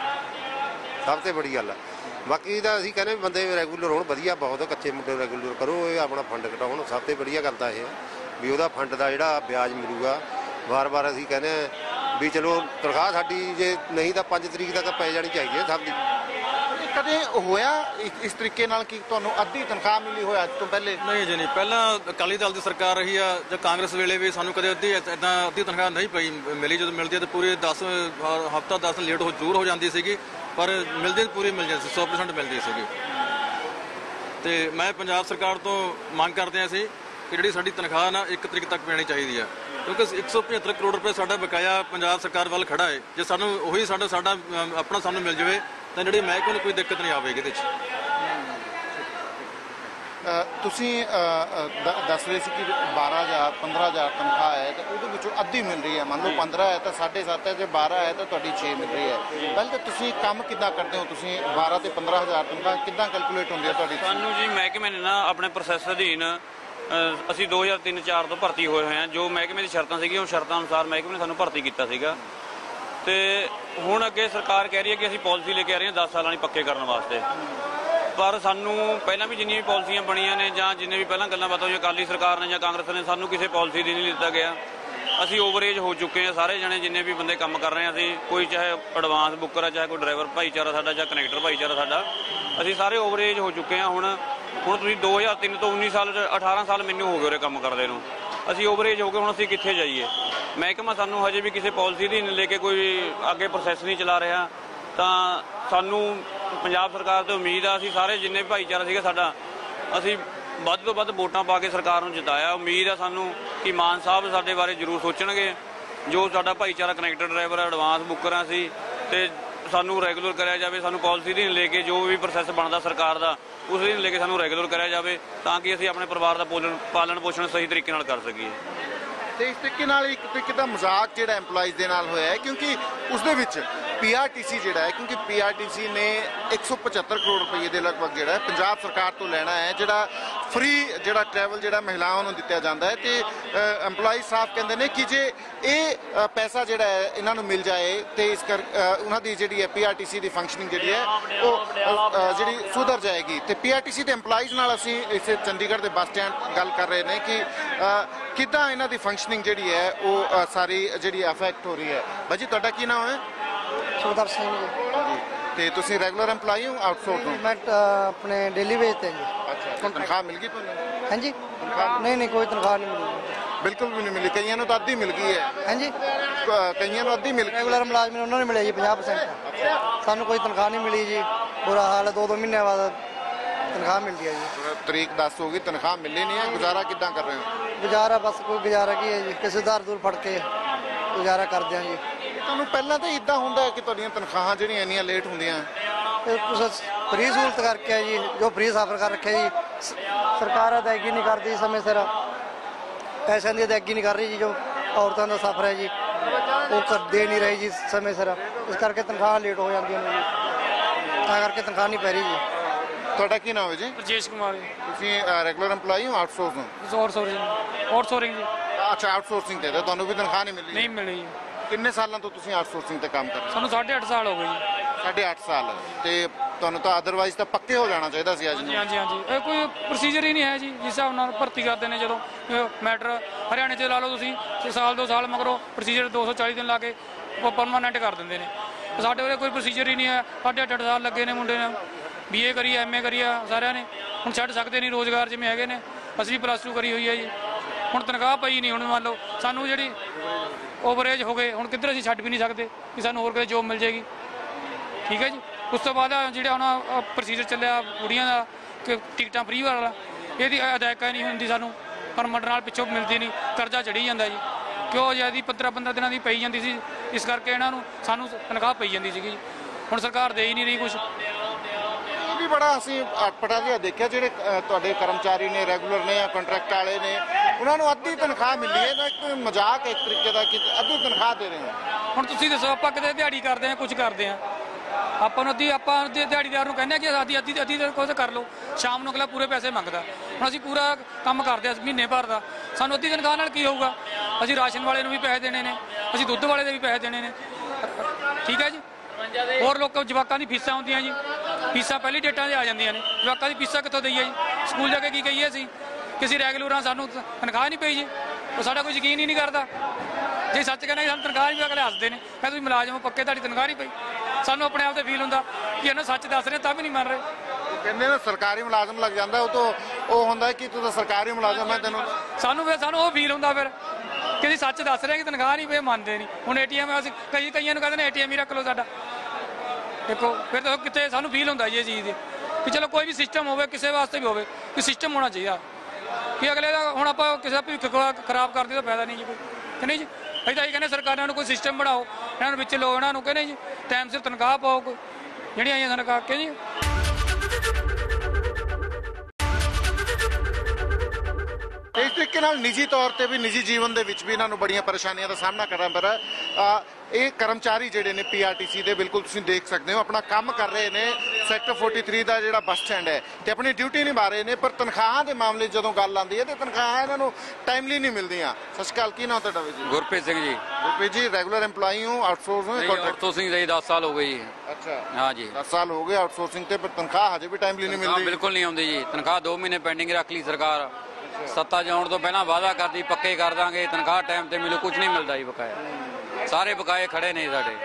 ਸਭ ਤੋਂ ਬੜੀ ਗੱਲ ਹੈ। ਬਾਕੀ ਤਾਂ ਅਸੀਂ ਕਹਿੰਦੇ ਬੰਦੇ ਰੈਗੂਲਰ ਹੋਣ, ਵਧੀਆ ਬਹੁਤ। ਕੱਚੇ ਮੁੰਡੇ ਰੈਗੂਲਰ ਕਰੋ, ਇਹ ਆਪਣਾ ਫੰਡ ਕਟਾਉਣ। ਸਭ ਤੋਂ ਵਧੀਆ ਗੱਲ ਤਾਂ ਇਹ ਵੀ ਉਹਦਾ ਫੰਡ ਦਾ ਜਿਹੜਾ ਵਿਆਜ ਮਿਲੂਗਾ। ਵਾਰ ਵਾਰ ਅਸੀਂ ਕਹਿੰਦੇ ਹਾਂ ਵੀ ਚਲੋ ਤਨਖਾਹ ਸਾਡੀ ਜੇ ਨਹੀਂ ਤਾਂ ਪੰਜ ਤਰੀਕ ਤੱਕ ਪੈ ਜਾਣੀ ਚਾਹੀਦੀ ਹੈ ਸਭ ਦੀ। ਕਦੇ ਹੋਇਆ ਇਸ ਤਰੀਕੇ ਨਾਲ ਕਿ ਤੁਹਾਨੂੰ ਅੱਧੀ ਤਨਖਾਹ ਮਿਲੀ ਹੋਇਆ ਅੱਜ ਤੋਂ ਪਹਿਲੇ? ਨਹੀਂ ਜੀ, ਨਹੀਂ। ਪਹਿਲਾਂ ਅਕਾਲੀ ਦਲ ਦੀ ਸਰਕਾਰ ਰਹੀ ਆ ਜਾਂ ਕਾਂਗਰਸ ਵੇਲੇ ਵੀ ਸਾਨੂੰ ਕਦੇ ਅੱਧੀ ਇੱਦਾਂ ਅੱਧੀ ਤਨਖਾਹ ਨਹੀਂ ਪਈ ਮਿਲੀ। ਜਦੋਂ ਮਿਲਦੀ ਹੈ ਤਾਂ ਪੂਰੇ ਦਸ ਹਫ਼ਤਾ ਦਸ ਲੇਟ ਹੋ ਜ਼ਰੂਰ ਹੋ ਜਾਂਦੀ ਸੀਗੀ, ਪਰ ਮਿਲਦੀ ਪੂਰੀ ਮਿਲ ਜਾਂਦੀ ਸੀ, ਸੌ ਪਰਸੈਂਟ ਮਿਲਦੀ ਸੀਗੀ। ਅਤੇ ਮੈਂ ਪੰਜਾਬ ਸਰਕਾਰ ਤੋਂ ਮੰਗ ਕਰਦੇ ਹਾਂ ਅਸੀਂ ਕਿ ਜਿਹੜੀ ਸਾਡੀ ਤਨਖਾਹ ਨਾ ਇੱਕ ਤਰੀਕ ਤੱਕ ਪੈਣੀ ਚਾਹੀਦੀ ਆ, ਕਿਉਂਕਿ ਇੱਕ ਸੌ ਪਝੱਤਰ ਕਰੋੜ ਰੁਪਏ ਸਾਡਾ ਬਕਾਇਆ ਪੰਜਾਬ ਸਰਕਾਰ ਵੱਲ ਖੜਾ ਹੈ। ਜੇ ਸਾਨੂੰ ਉਹੀ ਸਾਡਾ ਸਾਡਾ ਆਪਣਾ ਸਾਨੂੰ ਮਿਲ ਜਾਵੇ ਤਾਂ ਜਿਹੜੀ ਮਹਿਕਮੇ ਨੂੰ ਕੋਈ ਦਿੱਕਤ ਨਹੀਂ ਆਵੇਗੀ ਇਹਦੇ 'ਚ। ਤੁਸੀਂ ਦੱਸ ਰਹੇ ਸੀ ਕਿ ਬਾਰਾਂ ਹਜ਼ਾਰ ਪੰਦਰਾਂ ਹਜ਼ਾਰ ਤਨਖਾਹ ਹੈ ਤਾਂ ਉਹਦੇ ਵਿੱਚੋਂ ਅੱਧੀ ਮਿਲ ਰਹੀ ਹੈ। ਮੰਨ ਲਓ ਪੰਦਰਾਂ ਹੈ ਤਾਂ ਸਾਢੇ ਸੱਤ ਹੈ, ਜੇ ਬਾਰਾਂ ਹੈ ਤਾਂ ਤੁਹਾਡੀ ਛੇ ਮਿਲ ਰਹੀ ਹੈ। ਪਹਿਲਾਂ ਤਾਂ ਤੁਸੀਂ ਕੰਮ ਕਿੱਦਾਂ ਕਰਦੇ ਹੋ? ਤੁਸੀਂ ਬਾਰਾਂ ਤੇ ਪੰਦਰਾਂ ਹਜ਼ਾਰ ਤਨਖਾਹ ਕਿੱਦਾਂ ਕੈਲਕੂਲੇਟ ਹੁੰਦੀ ਹੈ ਤੁਹਾਡੀ? ਸਾਨੂੰ ਜੀ ਮਹਿਕਮੇ ਨੇ ਨਾ ਆਪਣੇ ਪ੍ਰੋਸੈਸ ਅਧੀਨ ਅਸੀਂ ਦੋ ਹਜ਼ਾਰ ਤਿੰਨ ਚਾਰ ਤੋਂ ਭਰਤੀ ਹੋਏ ਹੋਏ ਹਾਂ। ਜੋ ਮਹਿਕਮੇ ਦੀ ਸ਼ਰਤਾਂ ਸੀਗੀਆਂ ਉਹ ਸ਼ਰਤਾਂ ਅਨੁਸਾਰ ਮਹਿਕਮੇ ਨੇ ਸਾਨੂੰ ਭਰਤੀ ਕੀਤਾ ਸੀਗਾ। ਤੇ ਹੁਣ ਅੱਗੇ ਸਰਕਾਰ ਕਹਿ ਰਹੀ ਹੈ ਕਿ ਅਸੀਂ ਪਾਲਿਸੀ ਲੈ ਕੇ ਆ ਰਹੇ ਹਾਂ ਦਸ ਸਾਲਾਂ ਲਈ ਪੱਕੇ ਕਰਨ ਵਾਸਤੇ। ਪਰ ਸਾਨੂੰ ਪਹਿਲਾਂ ਵੀ ਜਿੰਨੀਆਂ ਵੀ ਪਾਲਿਸੀਆਂ ਬਣੀਆਂ ਨੇ ਜਾਂ ਜਿੰਨੇ ਵੀ ਪਹਿਲਾਂ ਗੱਲਾਂ ਬਾਤਾਂ ਹੋਈਆਂ ਅਕਾਲੀ ਸਰਕਾਰ ਨੇ ਜਾਂ ਕਾਂਗਰਸ ਨੇ, ਸਾਨੂੰ ਕਿਸੇ ਪਾਲਿਸੀ ਦੀ ਨਹੀਂ ਦਿੱਤਾ ਗਿਆ। ਅਸੀਂ ਓਵਰਏਜ ਹੋ ਚੁੱਕੇ ਹਾਂ ਸਾਰੇ ਜਣੇ, ਜਿੰਨੇ ਵੀ ਬੰਦੇ ਕੰਮ ਕਰ ਰਹੇ ਹਾਂ ਅਸੀਂ, ਕੋਈ ਚਾਹੇ ਐਡਵਾਂਸ ਬੁੱਕਰ ਹੈ, ਚਾਹੇ ਕੋਈ ਡਰਾਈਵਰ ਭਾਈਚਾਰਾ ਸਾਡਾ ਜਾਂ ਕਨੈਕਟਰ ਭਾਈਚਾਰਾ ਸਾਡਾ, ਅਸੀਂ ਸਾਰੇ ਓਵਰਏਜ ਹੋ ਚੁੱਕੇ ਹਾਂ। ਹੁਣ ਹੁਣ ਤੁਸੀਂ ਦੋ ਹਜ਼ਾਰ ਤਿੰਨ ਤੋਂ ਉੱਨੀ ਸਾਲ ਅਠਾਰਾਂ ਸਾਲ ਮੈਨੂੰ ਹੋ ਗਏ ਉਰੇ ਕੰਮ ਕਰਦੇ ਨੂੰ। ਅਸੀਂ ਓਵਰਏਜ ਹੋ ਗਏ, ਹੁਣ ਅਸੀਂ ਕਿੱਥੇ ਜਾਈਏ? ਮਹਿਕਮਾ ਸਾਨੂੰ ਹਜੇ ਵੀ ਕਿਸੇ ਪਾਲਿਸੀ ਦੀ ਲੈ ਕੇ ਕੋਈ ਅੱਗੇ ਪ੍ਰੋਸੈਸ ਨਹੀਂ ਚਲਾ ਰਿਹਾ। ਤਾਂ ਸਾਨੂੰ ਪੰਜਾਬ ਸਰਕਾਰ ਤੋਂ ਉਮੀਦ ਆ, ਅਸੀਂ ਸਾਰੇ ਜਿੰਨੇ ਵੀ ਭਾਈਚਾਰਾ ਸੀਗਾ ਸਾਡਾ, ਅਸੀਂ ਵੱਧ ਤੋਂ ਵੱਧ ਵੋਟਾਂ ਪਾ ਕੇ ਸਰਕਾਰ ਨੂੰ ਜਿਤਾਇਆ। ਉਮੀਦ ਆ ਸਾਨੂੰ ਕਿ ਮਾਨ ਸਾਹਿਬ ਸਾਡੇ ਬਾਰੇ ਜ਼ਰੂਰ ਸੋਚਣਗੇ। ਜੋ ਸਾਡਾ ਭਾਈਚਾਰਾ ਕਨੈਕਟਰ ਡਰਾਈਵਰ ਐਡਵਾਂਸ ਬੁੱਕਰਾਂ ਸੀ ਤੇ ਸਾਨੂੰ ਰੈਗੂਲਰ ਕਰਿਆ ਜਾਵੇ। ਸਾਨੂੰ ਪਾਲਿਸੀ ਦੀ ਲੈ ਕੇ ਜੋ ਵੀ ਪ੍ਰੋਸੈਸ ਬਣਦਾ ਸਰਕਾਰ ਦਾ ਉਸ ਦਿਨ ਲੈ ਕੇ ਸਾਨੂੰ ਰੈਗੂਲਰ ਕਰਿਆ ਜਾਵੇ, ਤਾਂ ਕਿ ਅਸੀਂ ਆਪਣੇ ਪਰਿਵਾਰ ਦਾ ਪੋਲਣ ਪਾਲਣ ਪੋਸ਼ਣ ਸਹੀ ਤਰੀਕੇ ਨਾਲ ਕਰ ਸਕੀਏ। ਤੇ ਇਸ ਤਰੀਕੇ ਨਾਲ ਇੱਕ ਤਰੀਕੇ ਦਾ ਮਜ਼ਾਕ ਜਿਹੜਾ ਐਮਪਲਾਈਜ਼ ਦੇ ਨਾਲ ਹੋਇਆ ਹੈ, ਕਿਉਂਕਿ ਉਸ ਦੇ ਵਿੱਚ ਪੀਆਰਟੀਸੀ ਜਿਹੜਾ ਹੈ, ਕਿਉਂਕਿ ਪੀਆਰਟੀਸੀ ਨੇ ਇੱਕ ਸੌ ਪਝੱਤਰ ਕਰੋੜ ਰੁਪਏ ਦੇ ਲਗਭਗ ਜਿਹੜਾ ਪੰਜਾਬ ਸਰਕਾਰ ਤੋਂ ਲੈਣਾ ਹੈ, ਜਿਹੜਾ ਫ੍ਰੀ ਜਿਹੜਾ ਟਰੈਵਲ ਜਿਹੜਾ ਮਹਿਲਾਵਾਂ ਨੂੰ ਦਿੱਤਾ ਜਾਂਦਾ ਹੈ। ਤੇ EMPLOYEE ਸਾਹਿਬ ਕਹਿੰਦੇ ਨੇ ਕਿ ਜੇ ਇਹ ਪੈਸਾ ਜਿਹੜਾ ਹੈ ਇਹਨਾਂ ਨੂੰ ਮਿਲ ਜਾਏ ਤੇ ਇਸ ਕਰ ਉਹਨਾਂ ਦੀ ਜਿਹੜੀ ਹੈ ਪੀਆਰਟੀਸੀ ਦੀ ਫੰਕਸ਼ਨਿੰਗ ਜਿਹੜੀ ਹੈ ਉਹ ਜਿਹੜੀ ਸੁਧਰ ਜਾਏਗੀ। ਤੇ ਪੀਆਰਟੀਸੀ ਦੇ EMPLOYEES ਨਾਲ ਅਸੀਂ ਇਸੇ ਚੰਡੀਗੜ੍ਹ ਦੇ ਬੱਸ ਸਟੈਂਡ ਗੱਲ ਕਰ ਰਹੇ ਨੇ ਕਿ ਕਿੱਦਾਂ ਇਹਨਾਂ ਦੀ ਫੰਕਸ਼ਨਿੰਗ ਜਿਹੜੀ ਹੈ ਉਹ ਸਾਰੀ ਜਿਹੜੀ ਅਫੈਕਟ ਹੋ ਰਹੀ ਹੈ। ਭਾਜੀ ਤੁਹਾਡਾ ਕੀ ਨਾਮ ਹੈ? सुखदर सिंह जी। ਤੇ ਤੁਸੀਂ ਰੈਗੂਲਰ EMPLOYEE ਹੋ ਆਊਟਸੋਰਸ ਹੋ? मैं अपने डेली वेज थे जी। ਅੱਛਾ, ਤਨਖਾਹ ਮਿਲ ਗਈ ਤੁਹਾਨੂੰ? हाँ जी, नहीं नहीं कोई तनख्वाह नहीं मिली। ਬਿਲਕੁਲ ਵੀ ਨਹੀਂ ਮਿਲੀ, ਕਈਆਂ ਨੂੰ ਤਾਂ ਅੱਧੀ ਮਿਲ ਗਈ ਹੈ। हाँ जी, ਕ- ਕਈਆਂ ਨੂੰ ਅੱਧੀ ਮਿਲ ਗਈ। रेगुलर मुलाजम ने उन्होंने मिले जी पचास परसेंट, सानू कोई तनख्वाह नहीं मिली जी। बुरा हाल है, दो दो महीने बाद तनख्वाह मिलती है जी। ਤਰੀਕ ਦਸ ਹੋ ਗਈ, ਤਨਖਾਹ ਮਿਲੀ ਨਹੀਂ ਹੈ, ਗੁਜ਼ਾਰਾ ਕਿੱਦਾਂ ਕਰ ਰਹੇ ਹੋ? गुजारा बस कोई गुजारा की है जी, किसी दार दूर फड़ के गुजारा करते हैं जी। ਤੁਹਾਨੂੰ ਪਹਿਲਾਂ ਤਾਂ ਇਦਾਂ ਹੁੰਦਾ ਹੈ ਕਿ ਤੁਹਾਡੀਆਂ ਤਨਖਾਹਾਂ ਜਿਹੜੀਆਂ ਇੰਨੀਆਂ ਲੇਟ ਹੁੰਦੀਆਂ? ਇਹ ਕੁਛ ਫ੍ਰੀ ਸਹੂਲਤ ਕਰਕੇ ਜੀ, ਜੋ ਫ੍ਰੀ ਸਫਰ ਕਰ ਰੱਖਿਆ ਜੀ, ਸ- ਸਰਕਾਰ ਅਦਾਇਗੀ ਨਹੀਂ ਕਰਦੀ ਸਮੇਂ ਸਿਰ, ਪੈਸਿਆਂ ਦੀ ਅਦਾਇਗੀ ਨਹੀਂ ਕਰ ਰਹੀ ਜੀ। ਜੋ ਔਰਤਾਂ ਦਾ ਸਫਰ ਹੈ ਜੀ ਉਹ ਕਰ ਦੇ ਨਹੀਂ ਰਹੀ ਜੀ ਸਮੇਂ ਸਿਰ, ਇਸ ਕਰਕੇ ਤਨਖਾਹ ਲੇਟ ਹੋ ਜਾਂਦੀਆਂ ਨੇ ਜੀ, ਤਾਂ ਕਰਕੇ ਤਨਖਾਹ ਨਹੀਂ ਪੈ ਰਹੀ ਜੀ। ਤੁਹਾਡਾ ਕੀ ਨਾਮ ਹੈ ਜੀ? ਰਜੇਸ਼ ਕੁਮਾਰ ਜੀ। ਤੁਸੀਂ ਰੈਗੂਲਰ EMPLOYEE ਹੋ ਆਊਟਸੋਰਸ ਹੋ? ਆਊਟਸੋਰਸਿੰਗ ਆਊਟਸੋਰਸਿੰਗ ਜੀ। ਅੱਛਾ, ਆਊਟਸੋਰਸਿੰਗ ਤੇ ਤਾਂ ਤੁਹਾਨੂੰ ਵੀ ਤਨਖਾਹ ਨਹੀਂ ਮਿਲੀ? ਨਹੀਂ ਮਿਲੀ ਜੀ, ਕਿੰਨੇ ਸਾਲਾਂ ਤੋਂ ਤੁਸੀਂ ਆਊਟਸੋਰਸਿੰਗ ਤੇ ਕੰਮ ਕਰ ਰਹੇ ਹੋ? ਸਾਨੂੰ ਸਾਢੇ ਅੱਠ ਸਾਲ ਹੋ ਗਏ ਜੀ। ਸਾਢੇ ਅੱਠ ਸਾਲ। ਤੇ ਤੁਹਾਨੂੰ ਤਾਂ ਅਦਰਵਾਈਜ਼ ਤਾਂ ਪੱਕੇ ਹੋ ਜਾਣਾ ਚਾਹੀਦਾ ਸੀ ਅੱਜ ਹਾਂਜੀ ਨੂੰ। ਹਾਂਜੀ ਹਾਂਜੀ, ਇਹ ਕੋਈ ਪ੍ਰੋਸੀਜਰ ਹੀ ਨਹੀਂ ਹੈ ਜੀ। ਜਿਸ ਹਿਸਾਬ ਨਾਲ ਭਰਤੀ ਕਰਦੇ ਨੇ, ਜਦੋਂ ਮੈਟਰ ਹਰਿਆਣੇ 'ਚ ਲਾ ਲਓ ਤੁਸੀਂ, ਛੇ ਸਾਲ ਦੋ ਸਾਲ ਮਗਰੋਂ ਪ੍ਰੋਸੀਜਰ ਦੋ ਸੌ ਚਾਲੀ ਦਿਨ ਲਾ ਕੇ ਉਹ ਪਰਮਾਨੈਂਟ ਕਰ ਦਿੰਦੇ ਨੇ। ਸਾਡੇ ਕੋਲ ਕੋਈ ਪ੍ਰੋਸੀਜਰ ਹੀ ਨਹੀਂ ਹੈ। ਸਾਢੇ ਅੱਠ ਅੱਠ ਸਾਲ ਲੱਗੇ ਨੇ ਮੁੰਡੇ ਨੇ, ਬੀਏ ਕਰੀ, ਐਮਏ ਕਰੀ ਆ ਸਾਰਿਆਂ ਨੇ, ਹੁਣ ਛੱਡ ਸਕਦੇ ਨਹੀਂ ਰੋਜ਼ਗਾਰ ਜਿਵੇਂ ਹੈਗੇ ਨੇ। ਅਸੀਂ ਪਲੱਸ ਟੂ ਕਰੀ ਹੋਈ ਹੈ ਜੀ, ਹੁਣ ਤਨਖਾਹ ਪਈ ਨਹੀਂ। ਹੁਣ ਮੰਨ ਲਓ ਸਾਨੂੰ ਜਿਹੜੀ ਓਵਰਏਜ ਹੋ ਗਏ, ਹੁਣ ਕਿੱਧਰ ਅਸੀਂ ਛੱਡ ਵੀ ਨਹੀਂ ਸਕਦੇ ਕਿ ਸਾਨੂੰ ਹੋਰ ਕੋਈ ਜੋਬ ਮਿਲ ਜਾਏਗੀ। ਠੀਕ ਹੈ ਜੀ। ਉਸ ਤੋਂ ਬਾਅਦ ਜਿਹੜਾ ਹੁਣ ਪ੍ਰੋਸੀਜਰ ਚੱਲਿਆ ਬੁੜੀਆਂ ਦਾ ਕਿ ਟਿਕਟਾਂ ਫ੍ਰੀ ਵਾਲਾ, ਇਹਦੀ ਅਦਾਇਕਾ ਨਹੀਂ ਹੁੰਦੀ ਸਾਨੂੰ, ਪਰਮਿਟ ਨਾਲ ਪਿੱਛੋਂ ਮਿਲਦੀ ਨਹੀਂ, ਕਰਜ਼ਾ ਚੜੀ ਜਾਂਦਾ ਜੀ। ਕਿਉਂ ਜਿਆਦੀ ਪੰਦਰਾਂ ਪੰਦਰਾਂ ਦਿਨਾਂ ਦੀ ਪਈ ਜਾਂਦੀ ਸੀ, ਇਸ ਕਰਕੇ ਇਹਨਾਂ ਨੂੰ ਸਾਨੂੰ ਤਨਖਾਹ ਪਈ ਜਾਂਦੀ ਸੀਗੀ। ਹੁਣ ਸਰਕਾਰ ਦੇ ਹੀ ਨਹੀਂ ਰਹੀ ਕੁਛ। ਇਹ ਵੀ ਬੜਾ ਅਸੀਂ ਅਟਪਟਾ ਜਿਹਾ ਦੇਖਿਆ, ਜਿਹੜੇ ਅ, ਤੁਹਾਡੇ ਕਰਮਚਾਰੀ ਨੇ, ਰੈਗੂਲਰ ਨੇ ਜਾਂ ਕੰਟਰੈਕਟ ਵਾਲੇ ਨੇ, ਉਹਨਾਂ ਨੂੰ ਅੱਧੀ ਤਨਖਾਹ ਮਿਲੀ ਹੈ ਨਾ। ਇੱਕ ਮਜ਼ਾਕ ਇੱਕ ਤਰੀਕੇ ਦਾ ਕਿ ਅੱਧੀ ਤਨਖਾਹ ਦੇ ਰਹੇ ਹੋ। ਹੁਣ ਤੁਸੀਂ ਦੱਸੋ, ਆਪਾਂ ਕਿਤੇ ਦਿਹਾੜੀ ਕਰਦੇ ਆ, ਕੁਝ ਕਰਦੇ ਆ, ਆਪਾਂ ਨੂੰ ਅੱਧੀ ਆਪਾਂ ਦਿਹਾੜੀਦਾਰ ਨੂੰ ਕਹਿੰਦੇ ਆ ਕਿ ਅੱਧੀ ਅੱਧੀ ਅੱਧੀ ਕੁਝ ਕਰ ਲਓ, ਸ਼ਾਮ ਨੂੰ ਅਗਲਾ ਪੂਰੇ ਪੈਸੇ ਮੰਗਦਾ। ਹੁਣ ਅਸੀਂ ਪੂਰਾ ਕੰਮ ਕਰਦੇ ਆ ਮਹੀਨੇ ਭਰ ਦਾ, ਸਾਨੂੰ ਅੱਧੀ ਤਨਖਾਹ ਨਾਲ ਕੀ ਹੋਊਗਾ? ਅਸੀਂ ਰਾਸ਼ਨ ਵਾਲੇ ਨੂੰ ਵੀ ਪੈਸੇ ਦੇਣੇ ਨੇ, ਅਸੀਂ ਦੁੱਧ ਵਾਲੇ ਦੇ ਵੀ ਪੈਸੇ ਦੇਣੇ ਨੇ। ਠੀਕ ਹੈ ਜੀ। ਹੋਰ ਲੋਕਾਂ ਜਵਾਕਾਂ ਦੀ ਫੀਸਾਂ ਹੁੰਦੀਆਂ ਜੀ, ਫੀਸਾਂ ਪਹਿਲੀ ਡੇਟਾਂ 'ਤੇ ਆ ਜਾਂਦੀਆਂ ਨੇ, ਜਵਾਕਾਂ ਦੀ ਫੀਸਾਂ ਕਿੱਥੋਂ ਦਈਏ ਜੀ? ਸਕੂਲ ਜਾ ਕੇ ਕੀ ਕਹੀਏ ਅਸੀਂ ਕਿ ਅਸੀਂ ਰੈਗੂਲਰ ਹਾਂ, ਸਾਨੂੰ ਤਨਖਾਹ ਨਹੀਂ ਪਈ ਜੀ? ਉਹ ਸਾਡਾ ਕੋਈ ਯਕੀਨ ਹੀ ਨਹੀਂ ਕਰਦਾ। ਜੇ ਸੱਚ ਕਹਿੰਦੇ ਸਾਨੂੰ ਤਨਖਾਹ ਨਹੀਂ, ਅਗਲੇ ਹੱਸਦੇ ਨੇ, ਕਹਿੰਦੇ ਤੁਸੀਂ ਮੁਲਾਜ਼ਮ ਪੱਕੇ, ਤੁਹਾਡੀ ਤਨਖਾਹ ਨਹੀਂ ਪਈ। ਸਾਨੂੰ ਆਪਣੇ ਆਪ ਤੇ ਫੀਲ ਹੁੰਦਾ ਕਿ ਇਹਨਾਂ ਸੱਚ ਦੱਸ ਰਹੇ ਤਾਂ ਵੀ ਨਹੀਂ ਮੰਨ ਰਹੇ। ਕਹਿੰਦੇ ਨੇ ਸਰਕਾਰੀ ਮੁਲਾਜ਼ਮ ਲੱਗ ਜਾਂਦਾ, ਉਹ ਤੋਂ ਉਹ ਹੁੰਦਾ ਕਿ ਤੂੰ ਤਾਂ ਸਰਕਾਰੀ ਮੁਲਾਜ਼ਮ ਹੈ, ਤੈਨੂੰ ਸਾਨੂੰ ਫਿਰ ਸਾਨੂੰ ਉਹ ਫੀਲ ਹੁੰਦਾ ਫਿਰ ਕਿ ਅਸੀਂ ਸੱਚ ਦੱਸ ਰਹੇ ਕਿ ਤਨਖਾਹ ਨਹੀਂ ਪਈ, ਮੰਨਦੇ ਨਹੀਂ। ਹੁਣ ਏਟੀਐਮ ਅਸੀਂ ਕਈ ਕਈਆਂ ਨੂੰ ਕਹਿੰਦੇ ਨੇ ਏਟੀਐਮ ਹੀ ਰੱਖ ਲਓ ਸਾਡਾ। ਦੇਖੋ ਫਿਰ ਤਾਂ ਕਿਤੇ ਸਾਨੂੰ ਫੀਲ ਹੁੰਦਾ ਜੀ ਇਹ ਚੀਜ਼ ਦੀ ਕਿ ਚਲੋ ਕੋਈ ਵੀ ਸਿਸਟਮ ਹੋਵੇ, ਕਿਸੇ ਵਾਸਤੇ ਵੀ ਹੋਵੇ, ਕਿ ਸਿਸਟਮ ਹੋਣਾ ਚਾਹੀਦਾ ਕਿ ਅਗਲੇ ਦਾ ਹੁਣ ਆਪਾਂ ਕਿਸੇ ਦਾ ਭਵਿੱਖ ਖਰਾਬ ਕਰਦੇ ਤਾਂ ਫਾਇਦਾ ਨਹੀਂ ਜੀ ਕੋਈ, ਕਿ ਨਹੀਂ ਜੀ। ਅਸੀਂ ਤਾਂ ਇਹ ਕਹਿੰਦੇ ਸਰਕਾਰਾਂ ਨੂੰ ਕੋਈ ਸਿਸਟਮ ਬਣਾਓ, ਇਹਨਾਂ ਨੂੰ ਵਿੱਚ ਲਓ, ਇਹਨਾਂ ਨੂੰ ਕਹਿੰਦੇ ਜੀ ਟਾਈਮ ਸਿਰ ਤਨਖਾਹ ਪਾਓ, ਕੋਈ ਜਿਹੜੀਆਂ ਆਈਆਂ ਤਨਖਾਹ ਕਿ ਜੀ। ਇਸ ਤਰੀਕੇ ਨਾਲ ਨਿੱਜੀ ਤੌਰ ਤੇ ਵੀ, ਨਿੱਜੀ ਜੀਵਨ ਦੇ ਵਿੱਚ ਵੀ ਇਹਨਾਂ ਨੂੰ ਬੜੀਆਂ ਪਰੇਸ਼ਾਨੀਆਂ ਦਾ ਸਾਹਮਣਾ ਕਰਨਾ ਪੈ ਰਿਹਾ। ਇਹ ਕਰਮਚਾਰੀ ਜਿਹੜੇ ਨੇ ਪੀਆਰਟੀਸੀ ਦੇ, ਬਿਲਕੁਲ ਤੁਸੀਂ ਦੇਖ ਸਕਦੇ ਹੋ, ਆਪਣਾ ਕੰਮ ਕਰ ਰਹੇ ਨੇ ਸੈਕਟਰ ਤੈਂਤਾਲੀ ਦਾ ਜਿਹੜਾ ਬੱਸ ਸਟੈਂਡ ਹੈ, ਤੇ ਆਪਣੀ ਡਿਊਟੀ ਨਿਭਾ ਰਹੇ ਨੇ। ਪਰ ਤਨਖਾਹਾਂ ਦੇ ਮਾਮਲੇ ਜਦੋਂ ਗੱਲ ਆਉਂਦੀ ਹੈ ਤੇ ਤਨਖਾਹਾਂ ਇਹਨਾਂ ਨੂੰ ਟਾਈਮਲੀ ਨਹੀਂ ਮਿਲਦੀਆਂ। ਸਤਿ ਸ਼੍ਰੀ ਅਕਾਲ, ਕੀ ਨਾਮ ਤੁਹਾਡਾ ਜੀ? ਗੁਰਪ੍ਰੀਤ ਸਿੰਘ ਜੀ। ਗੁਰਪ੍ਰੀਤ ਜੀ, ਰੈਗੂਲਰ EMPLOYEE ਹੋ ਆਊਟਸੋਰਸ ਹੋ? ਆਊਟਸੋਰਸਿੰਗ ਦੇ ਦਸ ਸਾਲ ਹੋ ਗਏ ਜੀ। ਅੱਛਾ, ਹਾਂ ਜੀ, ਦਸ ਸਾਲ ਹੋ ਗਏ ਆਊਟਸੋਰਸਿੰਗ ਤੇ, ਪਰ ਤਨਖਾਹ ਹਜੇ ਵੀ ਟਾਈਮਲੀ ਨਹੀਂ ਮਿਲਦੀ? ਬਿਲਕੁਲ ਨਹੀਂ ਆਉਂਦੀ ਜੀ। ਤਨਖਾਹ ਦੋ ਮਹੀਨੇ ਪੈਂਡਿੰਗ ਰੱਖ ਲਈ ਸਰਕਾਰ। ਸੱਤਾ ਜਾਣ ਤੋਂ ਪਹਿਲਾਂ ਵਾਅਦਾ ਕਰਦੀ ਪੱਕੇ ਕਰ ਦਾਂਗੇ, ਤਨਖਾਹ ਟਾਈਮ ਤੇ ਮਿਲੂ, ਕੁਝ ਨਹੀਂ ਮਿਲਦਾ ਜੀ। ਬਕਾਇਆ ਸਾਰੇ ਬਕਾਏ ਖੜੇ ਨੇ ਸਾਡੇ।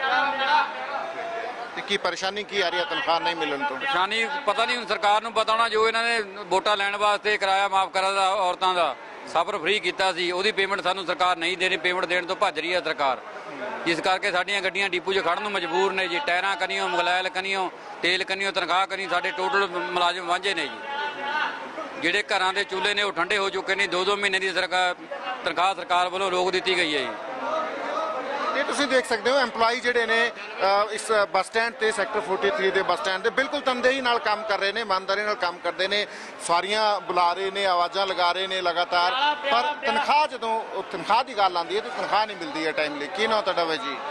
ਤੇ ਕੀ ਪਰੇਸ਼ਾਨੀ ਕੀ ਆ ਰਹੀ ਹੈ ਤਨਖਾਹ ਨਹੀਂ ਮਿਲਣ ਤੋਂ? ਪਰੇਸ਼ਾਨੀ ਪਤਾ ਨਹੀਂ, ਹੁਣ ਸਰਕਾਰ ਨੂੰ ਪਤਾ ਹੋਣਾ। ਜੋ ਇਹਨਾਂ ਨੇ ਵੋਟਾਂ ਲੈਣ ਵਾਸਤੇ ਕਿਰਾਇਆ ਮਾਫ ਕਰਾ ਦਾ ਔਰਤਾਂ ਦਾ, ਸਫ਼ਰ ਫ੍ਰੀ ਕੀਤਾ ਸੀ, ਉਹਦੀ ਪੇਮੈਂਟ ਸਾਨੂੰ ਸਰਕਾਰ ਨਹੀਂ ਦੇ ਰਹੀ। ਪੇਮੈਂਟ ਦੇਣ ਤੋਂ ਭੱਜ ਰਹੀ ਹੈ ਸਰਕਾਰ, ਜਿਸ ਕਰਕੇ ਸਾਡੀਆਂ ਗੱਡੀਆਂ ਡਿਪੂ 'ਚ ਖੜਨ ਨੂੰ ਮਜਬੂਰ ਨੇ ਜੀ। ਟਾਇਰਾਂ ਕਨੀਓ, ਮੋਬਾਈਲ ਕਨੀਓ, ਤੇਲ ਕਨੀਓ, ਤਨਖਾਹ ਕਨੀ ਸਾਡੇ ਟੋਟਲ ਮੁਲਾਜ਼ਮ ਵਾਂਝੇ ਨੇ ਜੀ। ਜਿਹੜੇ ਘਰਾਂ ਦੇ ਚੁੱਲ੍ਹੇ ਨੇ ਉਹ ਠੰਡੇ ਹੋ ਚੁੱਕੇ ਨੇ। ਦੋ ਦੋ ਮਹੀਨੇ ਦੀ ਸਰਕਾਰ ਤਨਖਾਹ ਸਰਕਾਰ ਵੱਲੋਂ ਰੋਕ ਦਿੱਤੀ ਗਈ ਹੈ ਜੀ। ਇਹ ਤੁਸੀਂ ਦੇਖ ਸਕਦੇ ਹੋ EMPLOYEE ਜਿਹੜੇ ਨੇ ਇਸ ਬੱਸ ਸਟੈਂਡ ਤੇ ਸੈਕਟਰ ਤੈਂਤਾਲੀ ਦੇ ਬੱਸ ਸਟੈਂਡ ਤੇ ਬਿਲਕੁਲ ਤਨਦੇਹੀ ਨਾਲ ਕੰਮ ਕਰ ਰਹੇ ਨੇ, ਇਮਾਨਦਾਰੀ ਨਾਲ ਕੰਮ ਕਰਦੇ ਨੇ, ਸਵਾਰੀਆਂ ਬੁਲਾ ਰਹੇ ਨੇ, ਆਵਾਜ਼ਾਂ ਲਗਾ ਰਹੇ ਨੇ ਲਗਾਤਾਰ। ਪਰ ਤਨਖਾਹ ਜਦੋਂ ਤਨਖਾਹ ਦੀ ਗੱਲ ਆਉਂਦੀ ਹੈ ਤਾਂ ਤਨਖਾਹ ਨਹੀਂ ਮਿਲਦੀ ਹੈ ਟਾਈਮਲੀ। ਕੀ ਨਾਮ ਤੁਹਾਡਾ ਬਾਈ ਜੀ?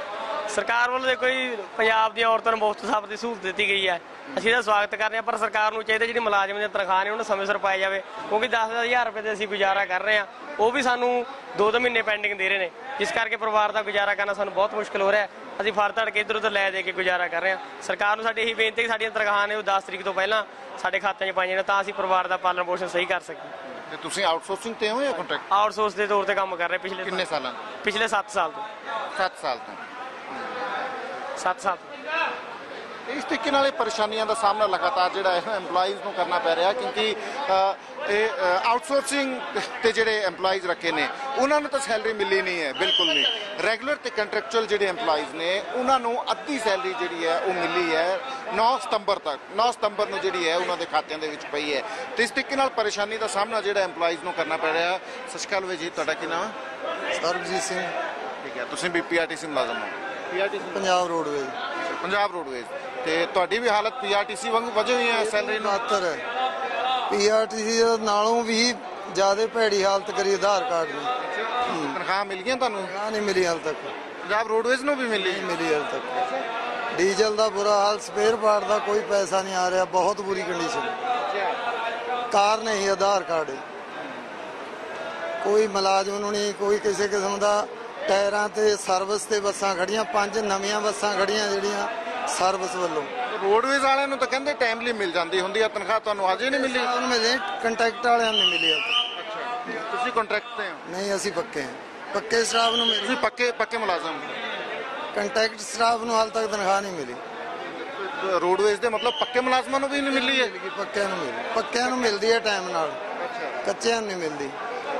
ਸਰਕਾਰ ਵੱਲੋਂ ਦੇਖੋ ਜੀ ਪੰਜਾਬ ਦੀਆਂ ਔਰਤਾਂ ਨੂੰ ਮੁਫਤ ਸਫ਼ਰ ਦੀ ਸਹੂਲਤ ਦਿੱਤੀ ਗਈ ਹੈ, ਅਸੀਂ ਇਹਦਾ ਸਵਾਗਤ ਕਰਦੇ ਹਾਂ। ਪਰ ਸਰਕਾਰ ਨੂੰ ਚਾਹੀਦਾ ਜਿਹੜੀ ਮੁਲਾਜ਼ਮ ਦੀਆਂ ਤਨਖਾਹ ਨੇ ਉਹਨਾਂ ਸਮੇਂ ਸਿਰ ਪਾਈ ਜਾਵੇ, ਕਿਉਂਕਿ ਦਸ ਦਸ ਹਜ਼ਾਰ ਰੁਪਏ ਦੇ ਅਸੀਂ ਗੁਜ਼ਾਰਾ ਕਰ ਰਹੇ ਹਾਂ, ਉਹ ਵੀ ਸਾਨੂੰ ਦੋ ਦੋ ਮਹੀਨੇ ਪੈਂਡਿੰਗ ਦੇ ਰਹੇ ਨੇ, ਜਿਸ ਕਰਕੇ ਪਰਿਵਾਰ ਦਾ ਗੁਜ਼ਾਰਾ ਕਰਨਾ ਸਾਨੂੰ ਬਹੁਤ ਮੁਸ਼ਕਿਲ ਹੋ ਰਿਹਾ। ਅਸੀਂ ਫੜ ਤੜ ਕੇ ਇੱਧਰ ਉੱਧਰ ਲੈ ਦੇ ਕੇ ਗੁਜ਼ਾਰਾ ਕਰ ਰਹੇ ਹਾਂ। ਸਰਕਾਰ ਨੂੰ ਸਾਡੀ ਇਹੀ ਬੇਨਤੀ ਕਿ ਸਾਡੀਆਂ ਤਨਖਾਹਾਂ ਨੇ ਉਹ ਦਸ ਤਰੀਕ ਤੋਂ ਪਹਿਲਾਂ ਸਾਡੇ ਖਾਤਿਆਂ 'ਚ ਪਾਈਆਂ ਨੇ, ਤਾਂ ਅਸੀਂ ਪਰਿਵਾਰ ਦਾ ਪਾਲਣ ਪੋਸ਼ਣ ਸਹੀ ਕਰ ਸਕੀਏ। ਤੇ ਤੁਸੀਂ ਆਊਟਸੋਰਸਿੰਗ ਤੇ ਹੋ ਜਾਂ ਕੰਟਰੈਕਟ? ਆਊਟਸੋਰਸ ਦੇ ਤੌਰ ਤੇ ਕੰਮ ਕਰ ਰਹੇ ਪਿਛਲੇ ਕਿੰਨੇ ਸਾਲਾਂ? ਪਿਛਲੇ ਸੱਤ ਸਾਲ ਤੋਂ। ਸੱਤ ਸਾਲ ਤੋਂ ਸੱਤ ਸਾਲ ਇਸ ਤਰੀਕੇ ਨਾਲ ਇਹ ਪਰੇਸ਼ਾਨੀਆਂ ਦਾ ਸਾਹਮਣਾ ਲਗਾਤਾਰ ਜਿਹੜਾ ਹੈ ਐਮਪਲਾਈਜ਼ ਨੂੰ ਕਰਨਾ ਪੈ ਰਿਹਾ, ਕਿਉਂਕਿ ਇਹ ਆਊਟਸੋਰਸਿੰਗ ਤੇ ਜਿਹੜੇ ਐਮਪਲਾਈਜ਼ ਰੱਖੇ ਨੇ ਉਹਨਾਂ ਨੂੰ ਤਾਂ ਸੈਲਰੀ ਮਿਲੀ ਨਹੀਂ ਹੈ, ਬਿਲਕੁਲ ਨਹੀਂ। ਰੈਗੂਲਰ ਤੇ ਕੰਟਰੈਕਚੁਅਲ ਜਿਹੜੇ ਐਮਪਲਾਈਜ਼ ਨੇ ਉਹਨਾਂ ਨੂੰ ਅੱਧੀ ਸੈਲਰੀ ਜਿਹੜੀ ਹੈ ਉਹ ਮਿਲੀ ਹੈ ਨੌ ਸਤੰਬਰ ਤੱਕ। ਨੌ ਸਤੰਬਰ ਨੂੰ ਜਿਹੜੀ ਹੈ ਉਹਨਾਂ ਦੇ ਖਾਤਿਆਂ ਦੇ ਵਿੱਚ ਪਈ ਹੈ, ਤੇ ਇਸ ਤਰੀਕੇ ਨਾਲ ਪਰੇਸ਼ਾਨੀ ਦਾ ਸਾਹਮਣਾ ਜਿਹੜਾ ਐਮਪਲਾਈਜ਼ ਨੂੰ ਕਰਨਾ ਪੈ ਰਿਹਾ। ਸਤਿ ਸ਼੍ਰੀ ਅਕਾਲ ਜੀ, ਤੁਹਾਡਾ ਕੀ ਨਾਮ ਹੈ? ਸਰਬਜੀਤ ਸਿੰਘ। ਠੀਕ ਹੈ, ਤੁਸੀਂ ਵੀ ਪੀਆਰਟੀਸੀ ਮੁਲਾਜ਼ਮ ਹੋ? PRTC Punjab roadways. Punjab roadways. ਤੇ ਤੁਹਾਡੀ ਵੀ ਹਾਲਤ ਪੀਆਰਟੀਸੀ ਵਾਂਗ ਵਜੋਂ ਹੀ ਹੈ, ਸੈਲਰੀ ਨੂੰ ਮਾਤਰ ਹੈ। ਪੀਆਰਟੀਸੀ ਨਾਲੋਂ ਵੀ ਜ਼ਿਆਦਾ ਭੈੜੀ ਹਾਲਤ ਕਰੀ ਆਧਾਰ ਕਾਰਡ ਦੀ। ਤਨਖਾਹ ਮਿਲ ਗਈਆਂ ਤੁਹਾਨੂੰ? ਤਨਖਾਹ ਨਹੀਂ ਮਿਲੀ ਹਾਲ ਤੱਕ। ਪੰਜਾਬ ਰੋਡਵੇਜ਼ ਨੂੰ ਵੀ ਮਿਲੀ? ਨਹੀਂ ਮਿਲੀ ਹਾਲ ਤੱਕ। ਡੀਜ਼ਲ ਦਾ ਬੁਰਾ ਹਾਲ, ਸਪੇਅਰ ਪਾਰਟ ਦਾ ਕੋਈ ਪੈਸਾ ਨਹੀਂ ਆ ਰਿਹਾ, ਬਹੁਤ ਬੁਰੀ ਕੰਡੀਸ਼ਨ। ਕਾਰਨ ਹੀ ਆਧਾਰ ਕਾਰਡ, ਕੋਈ ਮੁਲਾਜ਼ਮ ਨੂੰ ਨਹੀਂ, ਕੋਈ ਕਿਸੇ ਕਿਸਮ ਦਾ। ਟਾਇਰਾਂ ਤੇ ਸਰਵਿਸ ਤੇ ਬੱਸਾਂ ਖੜੀਆਂ, ਪੰਜ ਨਵੀਆਂ ਬੱਸਾਂ ਖੜੀਆਂ ਜਿਹੜੀਆਂ ਸਰਵਿਸ ਵੱਲੋਂ। ਰੋਡਵੇਜ਼ ਵਾਲਿਆਂ ਨੂੰ ਤਾਂ ਕਹਿੰਦੇ ਟਾਈਮਲੀ ਮਿਲ ਜਾਂਦੀ ਹੁੰਦੀ ਆ ਤਨਖਾਹ, ਤੁਹਾਨੂੰ ਅਜੇ ਨਹੀਂ ਮਿਲੀ? ਉਹਨੂੰ ਮਿਲੇ, ਕੰਟਰੈਕਟ ਵਾਲਿਆਂ ਨੂੰ ਨਹੀਂ ਮਿਲੀ ਹਾਲ ਤੱਕ। ਤੁਸੀਂ ਕੰਟਰੈਕਟ ਤੇ ਹੋ? ਨਹੀਂ, ਅਸੀਂ ਪੱਕੇ ਹਾਂ। ਪੱਕੇ ਸਟਾਫ ਨੂੰ ਮਿਲੀ। ਤੁਸੀਂ ਪੱਕੇ ਪੱਕੇ ਮੁਲਾਜ਼ਮ? ਕੰਟਰੈਕਟ ਸਟਾਫ ਨੂੰ ਹਾਲ ਤੱਕ ਤਨਖਾਹ ਨਹੀਂ ਮਿਲੀ। ਰੋਡਵੇਜ਼ ਦੇ ਮਤਲਬ ਪੱਕੇ ਮੁਲਾਜ਼ਮਾਂ ਨੂੰ ਵੀ ਨਹੀਂ ਮਿਲੀ ਹੈ? ਪੱਕਿਆਂ ਨੂੰ ਮਿਲੀ, ਪੱਕਿਆਂ ਨੂੰ ਮਿਲਦੀ ਹੈ ਟਾਈਮ ਨਾਲ, ਕੱਚਿਆਂ ਨੂੰ ਨਹੀਂ ਮਿਲਦੀ।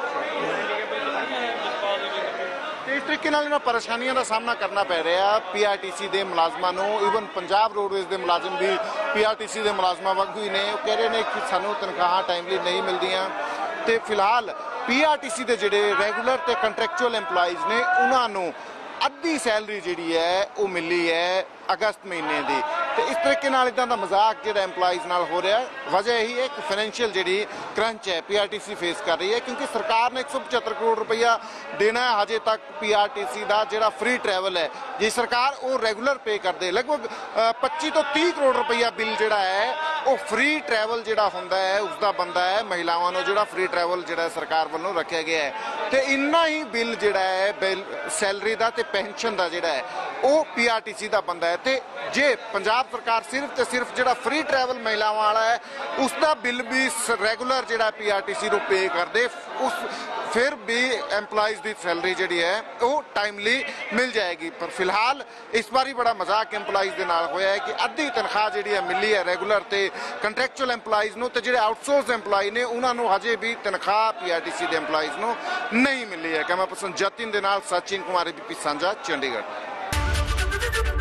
ਇਸ ਤਰੀਕੇ ਨਾਲ ਇਹਨਾਂ ਪਰੇਸ਼ਾਨੀਆਂ ਦਾ ਸਾਹਮਣਾ ਕਰਨਾ ਪੈ ਰਿਹਾ ਪੀਆਰਟੀਸੀ ਦੇ ਮੁਲਾਜ਼ਮਾਂ ਨੂੰ। ਈਵਨ ਪੰਜਾਬ ਰੋਡਵੇਜ਼ ਦੇ ਮੁਲਾਜ਼ਮ ਵੀ ਪੀਆਰਟੀਸੀ ਦੇ ਮੁਲਾਜ਼ਮਾਂ ਵਾਂਗੂ ਹੀ ਨੇ। ਉਹ ਕਹਿ ਰਹੇ ਨੇ ਕਿ ਸਾਨੂੰ ਤਨਖਾਹਾਂ ਟਾਈਮਲੀ ਨਹੀਂ ਮਿਲਦੀਆਂ, ਤੇ ਫਿਲਹਾਲ ਪੀਆਰਟੀਸੀ ਦੇ ਜਿਹੜੇ ਰੈਗੂਲਰ ਤੇ ਕੰਟਰੈਕਚੁਅਲ EMPLOYEES ਨੇ ਉਹਨਾਂ ਨੂੰ ਅੱਧੀ ਸੈਲਰੀ ਜਿਹੜੀ ਹੈ ਉਹ ਮਿਲੀ ਹੈ ਅਗਸਤ ਮਹੀਨੇ ਦੀ। ਤੇ ਇਸ ਤਰੀਕੇ ਨਾਲ ਇਦਾਂ ਦਾ ਮਜ਼ਾਕ ਜਿਹੜਾ EMPLOYEES ਨਾਲ ਹੋ ਰਿਹਾ, ਵਜ੍ਹਾ ਇਹੀ ਹੈ ਕਿ ਫਾਈਨੈਂਸ਼ੀਅਲ ਜਿਹੜੀ ਕਰੰਚ ਹੈ ਪੀਆਰਟੀਸੀ ਫੇਸ ਕਰ ਰਹੀ ਹੈ, ਕਿਉਂਕਿ ਸਰਕਾਰ ਨੇ ਇੱਕ ਸੌ ਪਚੱਤਰ ਕਰੋੜ ਰੁਪਈਆ ਦੇਣਾ ਹੈ ਹਜੇ ਤੱਕ ਪੀਆਰਟੀਸੀ ਦਾ ਜਿਹੜਾ ਫ੍ਰੀ ਟਰੈਵਲ ਹੈ। ਜੇ ਸਰਕਾਰ ਉਹ ਰੈਗੂਲਰ ਪੇ ਕਰਦੇ, ਲਗਭਗ ਪੱਚੀ ਤੋਂ ਤੀਹ ਕਰੋੜ ਰੁਪਈਆ ਬਿੱਲ ਜਿਹੜਾ ਹੈ ਉਹ ਫ੍ਰੀ ਟਰੈਵਲ ਜਿਹੜਾ ਹੁੰਦਾ ਹੈ ਉਸਦਾ ਬੰਦਾ ਹੈ ਮਹਿਲਾਵਾਂ ਨੂੰ, ਜਿਹੜਾ ਫ੍ਰੀ ਟਰੈਵਲ ਜਿਹੜਾ ਸਰਕਾਰ ਵੱਲੋਂ ਰੱਖਿਆ ਗਿਆ ਹੈ। ਤੇ ਇੰਨਾ ਹੀ ਬਿੱਲ ਜਿਹੜਾ ਹੈ ਬਿੱਲ ਸੈਲਰੀ ਦਾ ਤੇ ਪੈਨਸ਼ਨ ਦਾ ਜਿਹੜਾ ਹੈ ਉਹ ਪੀਆਰਟੀਸੀ ਦਾ ਬੰਦਾ ਹੈ। ਤੇ ਜੇ ਪੰਜਾਬ ਸਰਕਾਰ ਸਿਰਫ ਤੇ ਸਿਰਫ ਜਿਹੜਾ ਫ੍ਰੀ ਟਰੈਵਲ ਮਹਿਲਾਵਾਂ ਵਾਲਾ ਹੈ ਉਸ ਦਾ ਬਿੱਲ ਵੀ ਰੈਗੂਲਰ ਜਿਹੜਾ ਪੀਆਰਟੀਸੀ ਨੂੰ ਪੇ ਕਰਦੇ, ਉਸ ਫਿਰ ਵੀ EMPLOYEES ਦੀ ਸੈਲਰੀ ਜਿਹੜੀ ਹੈ ਉਹ ਟਾਈਮਲੀ ਮਿਲ ਜਾਏਗੀ। ਪਰ ਫਿਲਹਾਲ ਇਸ ਵਾਰੀ ਬੜਾ ਮਜ਼ਾਕ EMPLOYEES ਦੇ ਨਾਲ ਹੋਇਆ ਹੈ ਕਿ ਅੱਧੀ ਤਨਖਾਹ ਜਿਹੜੀ ਹੈ ਮਿਲੀ ਹੈ ਰੈਗੂਲਰ ਤੇ ਕੰਟਰੈਕਚੁਅਲ EMPLOYEES ਨੂੰ, ਤੇ ਜਿਹੜੇ ਆਊਟਸੋਰਸ EMPLOYEE ਨੇ ਉਹਨਾਂ ਨੂੰ ਹਜੇ ਵੀ ਤਨਖਾਹ ਪੀਆਰਟੀਸੀ ਦੇ EMPLOYEES ਨੂੰ ਨਹੀਂ ਮਿਲੀ ਹੈ। ਕੈਮਰਾ ਪਰਸਨ ਜਤਿਨ ਦੇ ਨਾਲ ਸਚਿਨ ਕੁਮਾਰ, ਏਬੀਪੀ ਸਾਂਝਾ, ਚੰਡੀਗੜ੍ਹ।